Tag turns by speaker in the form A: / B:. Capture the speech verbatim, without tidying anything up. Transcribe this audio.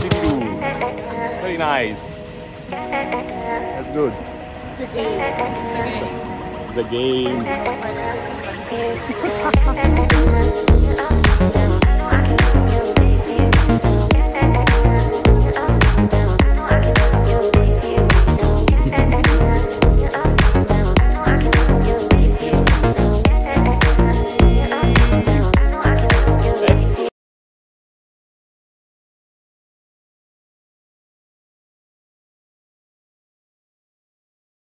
A: Ooh, very nice. That's good.
B: It's a game. It's a game.
A: The game.